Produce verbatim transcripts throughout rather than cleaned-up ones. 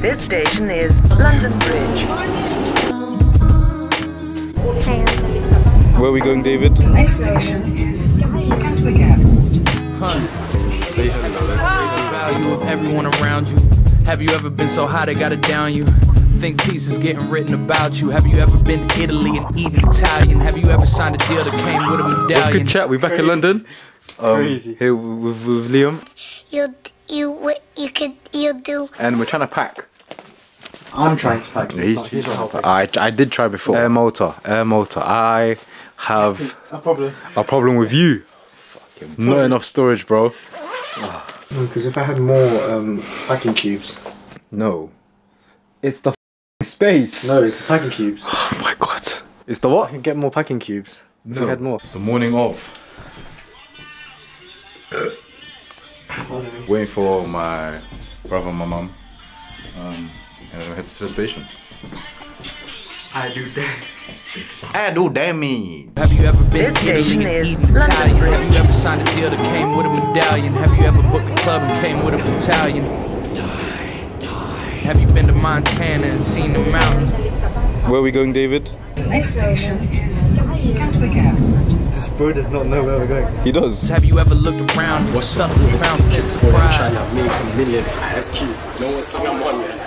This station is London Bridge. Where are we going, David? Next station is Gatwick Airport. Huh. Say hello. Let's say hello. Value of everyone around you. Have you ever been so high they gotta down you? Think pieces getting written about you. Have you ever been to Italy and eaten Italian? Have you ever signed a deal that came with a medallion? What's good, chat? We're back Crazy. in London. Um, Crazy. Here with, with Liam. You you you could you do. And we're trying to pack. I'm trying to pack. He's, He's not, he's not helping. I, I did try before. Air Mallta. Air Mallta. I have A problem. a problem with you. Not enough storage, bro. Because if I had more um, packing cubes. No. It's the space. No, it's the packing cubes. Oh my god. It's the I what? can get more packing cubes. If No. we had more. The morning of. Waiting for my brother and my mum. Um, and we'll head to the station. I do that. I do damn me. Have you ever been This to Italy station and is eaten London Italian? Bridge. Have you ever signed a deal that came with a medallion? Have you ever booked a club and came with a battalion? Have you been to Montana and seen the mountains? Where are we going, David? Next station is Gatwick Airport. This bro does not know where we're going. He does. Have you ever looked around and suddenly found sense of pride? to make a million. That's cute. No one's seen I'm on yet.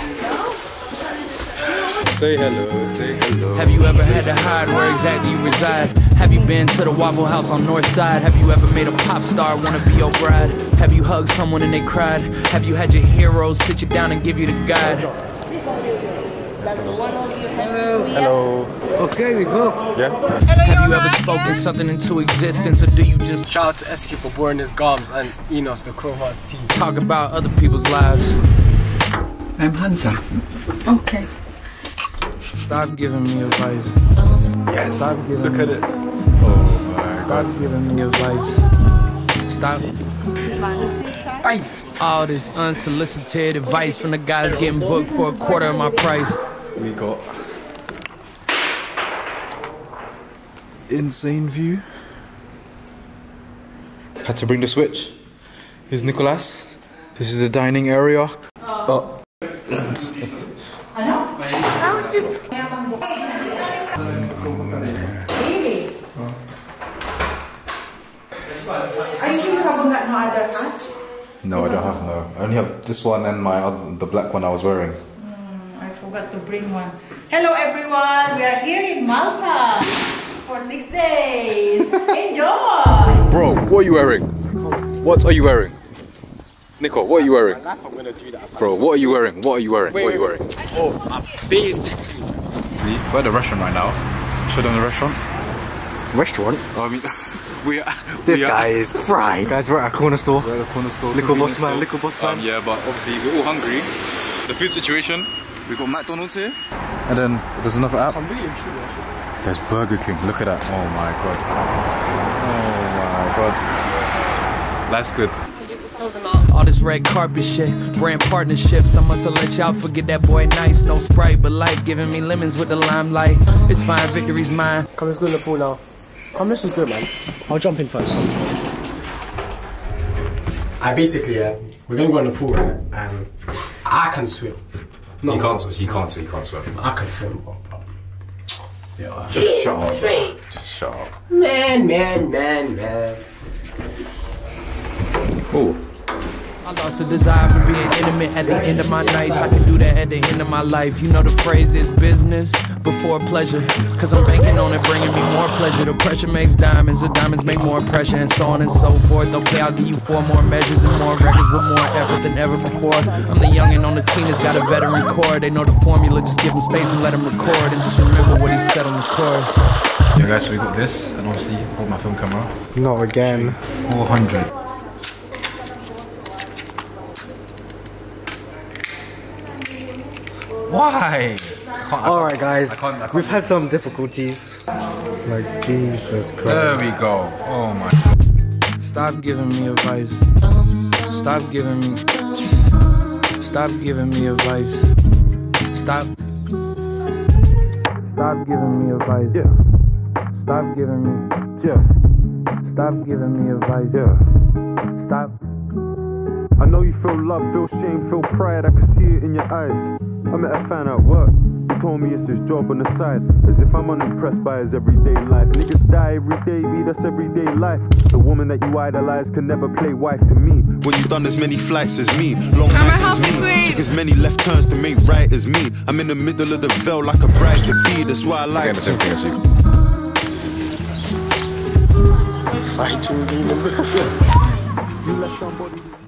Say hello, say hello. Have you ever had to hide where exactly you reside? Have you been to the Waffle House on North Side? Have you ever made a pop star wanna be your bride? Have you hugged someone and they cried? Have you had your heroes sit you down and give you the guide? Hello. Okay, we go. Yeah? Have you ever spoken something into existence, or do you just Shout out to S Q for boring his gums and Enos the Crowbar's team. talk about other people's lives? I'm handsome. Okay. Stop giving me advice. Yes. Stop giving Look me, at it. Oh my Stop god. giving me advice. Stop. All this unsolicited advice from the guys getting booked for a quarter of my price. We got insane view. Had to bring the switch. Here's Nicholas. This is the dining area. Oh. No, I don't have no. I only have this one and my other, the black one I was wearing. I forgot to bring one. Hello everyone, we are here in Malta for six days. Enjoy! Bro, what are you wearing? What are you wearing? Nico, what are you wearing? I'm gonna do that. Bro, what are you wearing? What are you wearing? Wait, what are you wait, wearing? Oh, a bee is texting me. We're at the restaurant right now. Show them the restaurant. Restaurant? Oh, I mean, we are. This we are, guy is fried. Guys, we're at a corner store. We're at the corner store. Little convenience boss man, store. little boss man. Um, yeah, but obviously we're all hungry. The food situation. We've got McDonald's here. And then there's another app. I'm really intrigued actually. There's Burger King. Look at that. Oh my god. Oh my god. Life's good. All this red carpet shit, brand partnerships. I must have let y'all forget that boy nice. No Sprite, but life giving me lemons with the limelight. It's fine, victory's mine. Come, let's go in the pool now. Come, let's just do it, man. I'll jump in first. I basically, yeah, we're gonna go in the pool, right? And I can swim. No, He can't. He can't. He can't swim. I can swim, bro. Yeah. Just shut up. Bro. Just shut up. Man, man, man, man. Oh. I lost the desire for being intimate at the end of my nights. I can do that at the end of my life. You know the phrase is business before pleasure. Cause I'm banking on it bringing me more pleasure. The pressure makes diamonds, the diamonds make more pressure, and so on and so forth. Okay, I'll give you four more measures and more records with more effort than ever before. I'm the youngin' on the team that's got a veteran core. They know the formula, just give him space and let him record. And just remember what he said on the chorus. Yeah guys, so we got this, and obviously bought my film camera. Not again. four hundred. Why? Alright guys, I can't- I can't we've do had this. some difficulties. Like, Jesus Christ. There we go. Oh my. Stop giving me advice. Stop giving me. Stop giving me advice. Stop. Stop giving me advice. Yeah. Stop giving me. Yeah. Stop giving me advice. Yeah. Stop. I know you feel love, feel shame, feel pride. I can see it in your eyes. I met a fan at work. He told me it's his job on the side. As if I'm unimpressed by his everyday life. Niggas die every day, B, that's everyday life. The woman that you idolize can never play wife to me. When you've done as many flights as me, long nights as me, took as many left turns to make right as me. I'm in the middle of the veil like a bride to be. That's why I like Again, the same thing as you. Fighting demon. You left somebody.